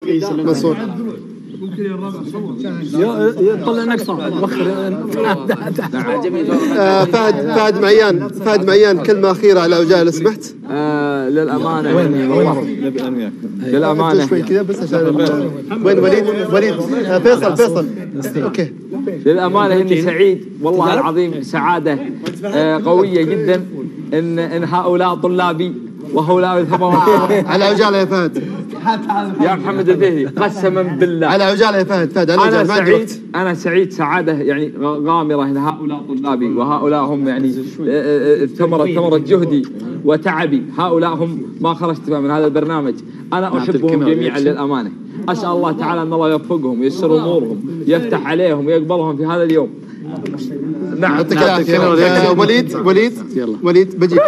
منصور. يطلع نقصه فهد معيان كلمة أخيرة على عجالة لو سمحت. للأمانة للأمانة شوي كذا بس عشان وين وليد فيصل أوكي. للأمانة إني سعيد والله العظيم سعادة قوية جدا إن هؤلاء طلابي وهؤلاء ثمرة على عجالة يا فهد يا محمد الدهي قسما بالله على عجالة يا فهد أنا سعيد سعادة يعني غامرة إن هؤلاء طلابي وهؤلاء هم يعني ثمرة جهدي وتعبي. هؤلاء هم ما خرجت من هذا البرنامج. أنا أحبهم جميعا للأمانة. أسأل الله تعالى أن الله يوفقهم وييسر أمورهم يفتح عليهم ويقبلهم في هذا اليوم. نعم وليد بجيك.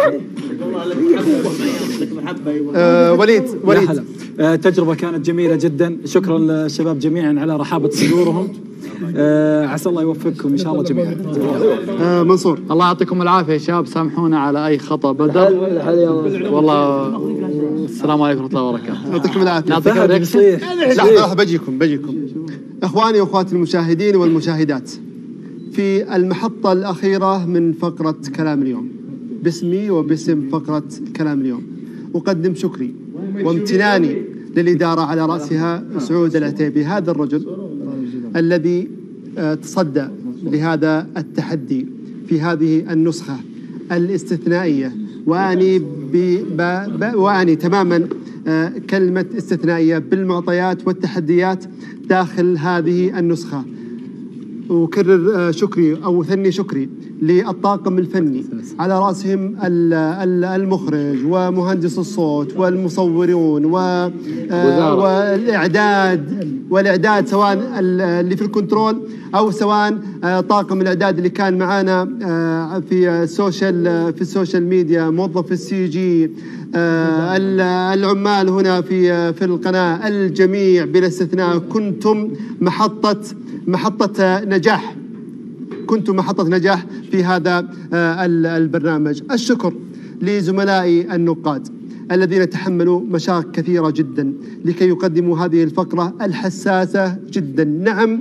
وليد تجربة كانت جميلة جدا. شكرا للشباب جميعا على رحابة صدورهم. عسى الله يوفقكم إن شاء الله جميعا. منصور. الله يعطيكم العافية يا شباب. سامحونا على أي خطأ بدل والله. السلام عليكم ورحمة الله وبركاته. يعطيكم العافية. لحظة بجيكم إخواني وأخواتي المشاهدين والمشاهدات في المحطة الأخيرة من فقرة كلام اليوم. باسمي وباسم فقرة كلام اليوم أقدم شكري وامتناني للإدارة على رأسها سعود العتيبي، هذا الرجل الذي تصدى لهذا التحدي في هذه النسخة الاستثنائية. وأعني تماما كلمة استثنائية بالمعطيات والتحديات داخل هذه النسخة. أكرر شكري أو ثني شكري للطاقم الفني على رأسهم المخرج ومهندس الصوت والمصورون والإعداد سواء اللي في الكنترول أو سواء طاقم الإعداد اللي كان معنا في السوشيال ميديا، موظف السي جي، العمال هنا في القناة، الجميع بلا استثناء كنتم محطة نجاح. كنتم محطة نجاح في هذا البرنامج. الشكر لزملائي النقاد الذين تحملوا مشاق كثيرة جدا لكي يقدموا هذه الفقرة الحساسة جدا. نعم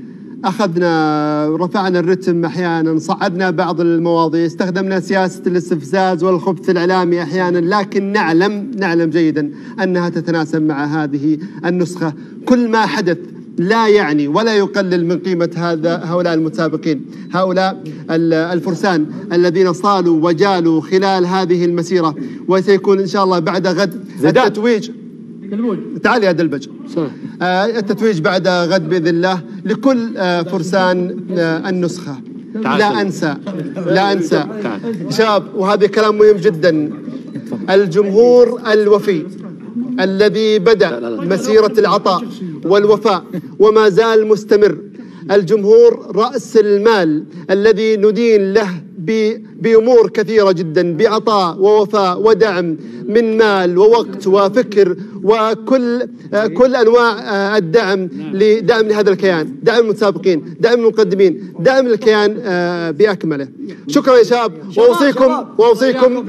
رفعنا الرتم أحيانا، صعدنا بعض المواضيع، استخدمنا سياسة الاستفزاز والخبث الإعلامي أحيانا، لكن نعلم جيدا أنها تتناسب مع هذه النسخة. كل ما حدث لا يعني ولا يقلل من قيمة هؤلاء المتسابقين، هؤلاء الفرسان الذين صالوا وجالوا خلال هذه المسيرة. وسيكون إن شاء الله بعد غد التتويج. تعال يا دلبج. التتويج بعد غد بإذن الله لكل فرسان النسخة. لا أنسى شباب، وهذا كلام مهم جدا، الجمهور الوفي الذي بدأ مسيرة العطاء والوفاء وما زال مستمر. الجمهور رأس المال الذي ندين له بأمور كثيرة جدا، بعطاء ووفاء ودعم من مال ووقت وفكر وكل أنواع الدعم لهذا الكيان، دعم المتسابقين، دعم المقدمين، دعم الكيان بأكمله. شكرا يا شباب. وأوصيكم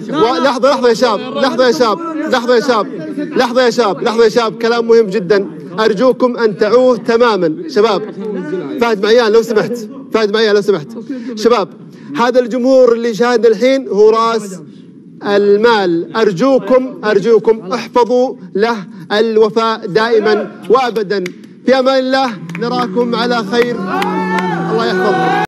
لحظة يا شباب كلام مهم جدا أرجوكم أن تعوه تماما شباب. فهد معيان لو سمحت شباب، هذا الجمهور اللي شاهدنا الحين هو رأس المال. أرجوكم احفظوا له الوفاء دائما وأبدا. في أمان الله، نراكم على خير. الله يحفظكم.